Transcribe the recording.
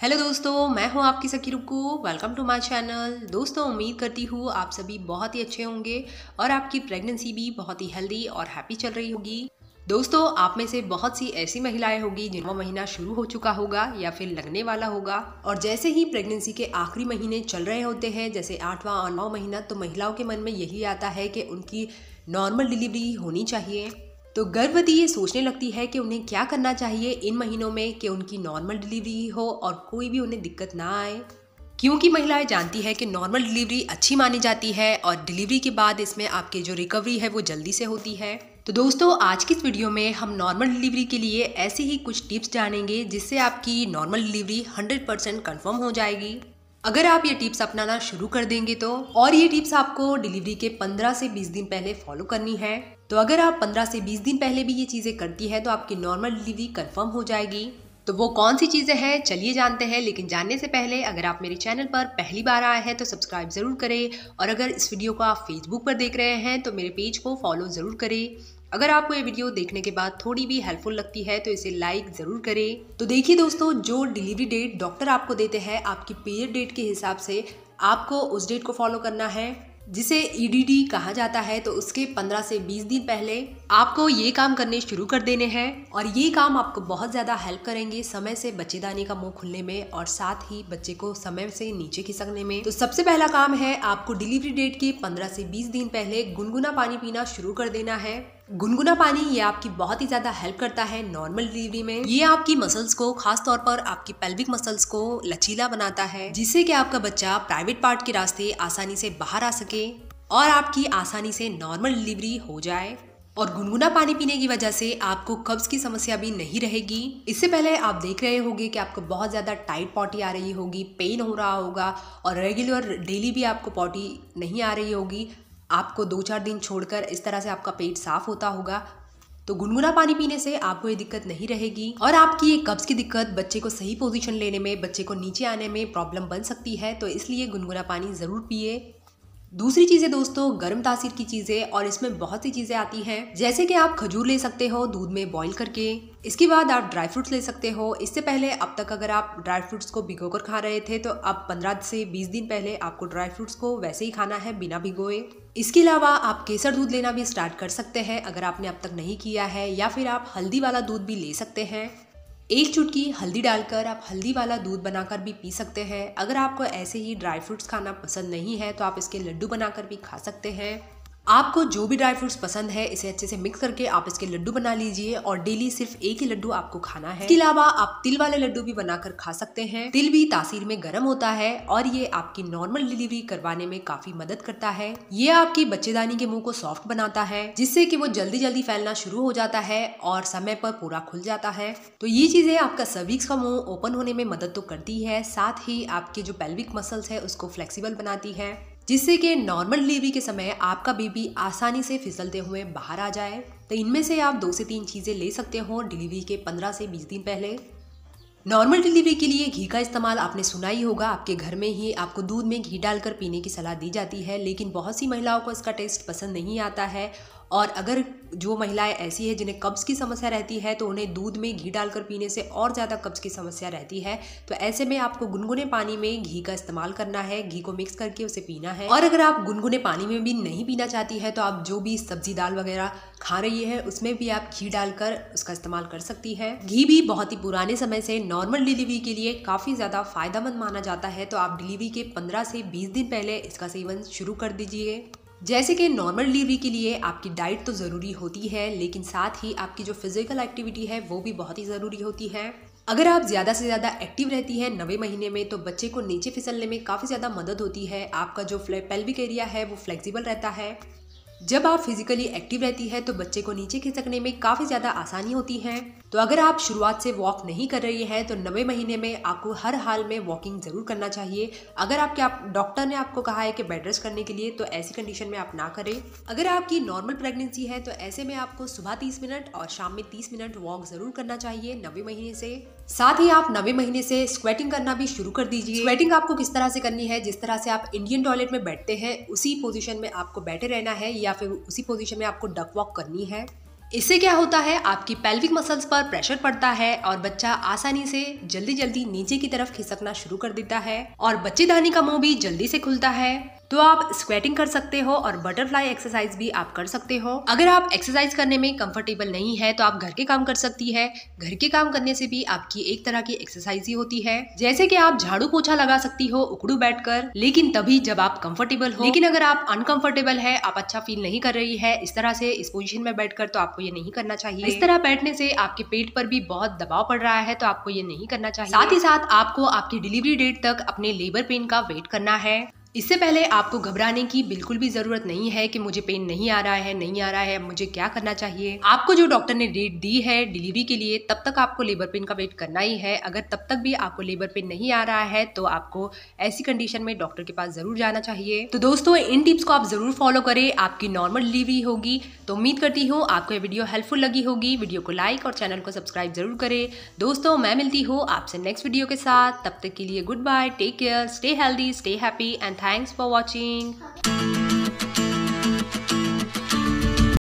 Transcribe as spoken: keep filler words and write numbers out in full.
Hello दोस्तों, मैं हूं आपकी सखी Rukku. Welcome to my channel. दोस्तों, उम्मीद करती हूँ आप सभी बहुत ही अच्छे होंगे और आपकी प्रेगनेंसी भी बहुत ही हेल्दी और हैप्पी चल रही होगी। दोस्तों, आप में से बहुत सी ऐसी महिलाएं होगी जिनका महीना शुरू हो चुका होगा या फिर लगने वाला होगा, और जैसे ही प्रेगनेंसी के आखिरी महीने चल रहे होते हैं, जैसे आठवां और नौ महीना, तो महिलाओं के मन में यही आता है कि उनकी नॉर्मल डिलीवरी होनी चाहिए। तो गर्भवती ये सोचने लगती है कि उन्हें क्या करना चाहिए इन महीनों में कि उनकी नॉर्मल डिलीवरी हो और कोई भी उन्हें दिक्कत ना आए, क्योंकि महिलाएं जानती है कि नॉर्मल डिलीवरी अच्छी मानी जाती है और डिलीवरी के बाद इसमें आपके जो रिकवरी है वो जल्दी से होती है। तो दोस्तों, आज की इस वीडियो में हम नॉर्मल डिलीवरी के लिए ऐसे ही कुछ टिप्स जानेंगे जिससे आपकी normal delivery hundred percent confirm हो जाएगी अगर आप ये टिप्स अपनाना शुरू कर देंगे तो। और ये टिप्स आपको डिलीवरी के पंद्रह से बीस दिन पहले फॉलो करनी है। तो अगर आप पंद्रह से बीस दिन पहले भी ये चीजें करती है तो आपकी नॉर्मल डिलीवरी कंफर्म हो जाएगी। तो वो कौन सी चीजें हैं, चलिए जानते हैं। लेकिन जानने से पहले अगर आप मेरे चैनल पर पहली बार आए हैं तो सब्सक्राइब जरूर करें, और अगर इस वीडियो को आप फेसबुक पर देख रहे हैं तो मेरे पेज को फॉलो जरूर करें। अगर आपको ये वीडियो देखने के बाद थोड़ी भी हेल्पफुल लगती है तो इसे लाइक जरूर करें। तो देखिए दोस्तों, जो डिलीवरी डेट डॉक्टर आपको देते हैं आपकी पीरियड डेट के हिसाब से आपको उस डेट को फॉलो करना है, जिसे ई डी डी कहा जाता है। तो उसके पंद्रह से बीस दिन पहले आपको ये काम करने शुरू कर देने हैं, और ये काम आपको बहुत ज़्यादा हेल्प करेंगे समय से बच्चेदानी का मुंह खुलने में और साथ ही बच्चे को समय से नीचे खिसकने में। तो सबसे पहला काम है, आपको डिलीवरी डेट के पंद्रह से बीस दिन पहले गुनगुना पानी पीना शुरू कर देना है। गुनगुना पानी ये आपकी बहुत ही ज्यादा हेल्प करता है नॉर्मल डिलीवरी में। ये आपकी मसल्स को, खास तौर पर आपकी पेल्विक मसल्स को लचीला बनाता है, जिससे कि आपका बच्चा प्राइवेट पार्ट के रास्ते आसानी से बाहर आ सके और आपकी आसानी से नॉर्मल डिलीवरी हो जाए। और गुनगुना पानी पीने की वजह से आपको कब्ज की समस्या भी नहीं रहेगी। इससे पहले आप देख रहे होंगे कि आपको बहुत ज्यादा टाइट पॉटी आ रही होगी, पेन हो रहा होगा और रेगुलर डेली भी आपको पॉटी नहीं आ रही होगी। आपको दो चार दिन छोड़कर इस तरह से आपका पेट साफ होता होगा। तो गुनगुना पानी पीने से आपको ये दिक्कत नहीं रहेगी, और आपकी ये कब्ज की दिक्कत बच्चे को सही पोजीशन लेने में, बच्चे को नीचे आने में प्रॉब्लम बन सकती है। तो इसलिए गुनगुना पानी जरूर पिए। दूसरी चीजें दोस्तों, गर्म तासीर की चीजें, और इसमें बहुत सी चीजें आती हैं, जैसे कि आप खजूर ले सकते हो दूध में बॉईल करके। इसके बाद आप ड्राई फ्रूट्स ले सकते हो। इससे पहले अब तक अगर आप ड्राई फ्रूट्स को भिगोकर खा रहे थे तो अब पंद्रह से बीस दिन पहले आपको ड्राई फ्रूट्स को वैसे ही खाना है, बिना भिगोए। इसके अलावा आप केसर दूध लेना भी स्टार्ट कर सकते हैं अगर आपने अब तक नहीं किया है, या फिर आप हल्दी वाला दूध भी ले सकते हैं। एक चुटकी हल्दी डालकर आप हल्दी वाला दूध बनाकर भी पी सकते हैं। अगर आपको ऐसे ही ड्राई फ्रूट्स खाना पसंद नहीं है तो आप इसके लड्डू बनाकर भी खा सकते हैं। आपको जो भी ड्राई फ्रूट्स पसंद है इसे अच्छे से मिक्स करके आप इसके लड्डू बना लीजिए, और डेली सिर्फ एक ही लड्डू आपको खाना है। इसके अलावा आप तिल वाले लड्डू भी बनाकर खा सकते हैं। तिल भी तासीर में गर्म होता है और ये आपकी नॉर्मल डिलीवरी करवाने में काफी मदद करता है। ये आपकी बच्चेदानी के मुंह को सॉफ्ट बनाता है, जिससे कि वो जल्दी जल्दी फैलना शुरू हो जाता है और समय पर पूरा खुल जाता है। तो ये चीजें आपका सर्विक्स का मुंह ओपन होने में मदद तो करती है, साथ ही आपके जो पेल्विक मसल्स है उसको फ्लेक्सिबल बनाती है, जिससे कि नॉर्मल डिलीवरी के समय आपका बेबी आसानी से फिसलते हुए बाहर आ जाए। तो इनमें से आप दो से तीन चीजें ले सकते हो डिलीवरी के पंद्रह से बीस दिन पहले। नॉर्मल डिलीवरी के लिए घी का इस्तेमाल आपने सुना ही होगा। आपके घर में ही आपको दूध में घी डालकर पीने की सलाह दी जाती है, लेकिन बहुत सी महिलाओं को इसका टेस्ट पसंद नहीं आता है। और अगर जो महिलाएं ऐसी है जिन्हें कब्ज की समस्या रहती है तो उन्हें दूध में घी डालकर पीने से और ज़्यादा कब्ज की समस्या रहती है। तो ऐसे में आपको गुनगुने पानी में घी का इस्तेमाल करना है, घी को मिक्स करके उसे पीना है। और अगर आप गुनगुने पानी में भी नहीं पीना चाहती है तो आप जो भी सब्जी दाल वगैरह खा रही है उसमें भी आप घी डालकर उसका इस्तेमाल कर सकती है। घी भी बहुत ही पुराने समय से नॉर्मल डिलीवरी के लिए काफ़ी ज़्यादा फायदेमंद माना जाता है। तो आप डिलीवरी के पंद्रह से बीस दिन पहले इसका सेवन शुरू कर दीजिए। जैसे कि नॉर्मल डिलीवरी के लिए आपकी डाइट तो ज़रूरी होती है, लेकिन साथ ही आपकी जो फिजिकल एक्टिविटी है वो भी बहुत ही ज़रूरी होती है। अगर आप ज़्यादा से ज़्यादा एक्टिव रहती है नवे महीने में तो बच्चे को नीचे फिसलने में काफ़ी ज़्यादा मदद होती है। आपका जो पेल्विक एरिया है वो फ्लेक्सिबल रहता है। जब आप फिजिकली एक्टिव रहती है तो बच्चे को नीचे खिसकने में काफ़ी ज़्यादा आसानी होती है। तो अगर आप शुरुआत से वॉक नहीं कर रही है तो नवे महीने में आपको हर हाल में वॉकिंग ज़रूर करना चाहिए। अगर आपके आप डॉक्टर ने आपको कहा है कि बेड रेस्ट करने के लिए तो ऐसी कंडीशन में आप ना करें। अगर आपकी नॉर्मल प्रेगनेंसी है तो ऐसे में आपको सुबह तीस मिनट और शाम में तीस मिनट वॉक ज़रूर करना चाहिए नवे महीने से। साथ ही आप नवे महीने से स्क्वेटिंग करना भी शुरू कर दीजिए। स्क्वेटिंग आपको किस तरह से करनी है, जिस तरह से आप इंडियन टॉयलेट में बैठते हैं उसी पोजीशन में आपको बैठे रहना है, या फिर उसी पोजीशन में आपको डक वॉक करनी है। इससे क्या होता है, आपकी पेल्विक मसल्स पर प्रेशर पड़ता है और बच्चा आसानी से जल्दी जल्दी नीचे की तरफ खिसकना शुरू कर देता है और बच्चेदानी का मुंह भी जल्दी से खुलता है। तो आप स्क्वेटिंग कर सकते हो और बटरफ्लाई एक्सरसाइज भी आप कर सकते हो। अगर आप एक्सरसाइज करने में कंफर्टेबल नहीं है तो आप घर के काम कर सकती है। घर के काम करने से भी आपकी एक तरह की एक्सरसाइज ही होती है, जैसे कि आप झाड़ू पोछा लगा सकती हो उकड़ू बैठकर, लेकिन तभी जब आप कंफर्टेबल हो। लेकिन अगर आप अनकंफर्टेबल है, आप अच्छा फील नहीं कर रही है इस तरह से इस पोजीशन में बैठकर, तो आपको ये नहीं करना चाहिए। इस तरह बैठने से आपके पेट पर भी बहुत दबाव पड़ रहा है, तो आपको ये नहीं करना चाहिए। साथ ही साथ आपको आपकी डिलीवरी डेट तक अपने लेबर पेन का वेट करना है। इससे पहले आपको घबराने की बिल्कुल भी जरूरत नहीं है कि मुझे पेन नहीं आ रहा है नहीं आ रहा है मुझे क्या करना चाहिए। आपको जो डॉक्टर ने डेट दी है डिलीवरी के लिए, तब तक आपको लेबर पेन का वेट करना ही है। अगर तब तक भी आपको लेबर पेन नहीं आ रहा है तो आपको ऐसी कंडीशन में डॉक्टर के पास जरूर जाना चाहिए। तो दोस्तों, इन टिप्स को आप जरूर फॉलो करें, आपकी नॉर्मल डिलीवरी होगी। तो उम्मीद करती हूँ आपको ये वीडियो हेल्पफुल लगी होगी। वीडियो को लाइक और चैनल को सब्सक्राइब जरूर करें। दोस्तों, मैं मिलती हूँ आपसे नेक्स्ट वीडियो के साथ। तब तक के लिए good bye, take care, stay healthy, stay happy and thanks for watching.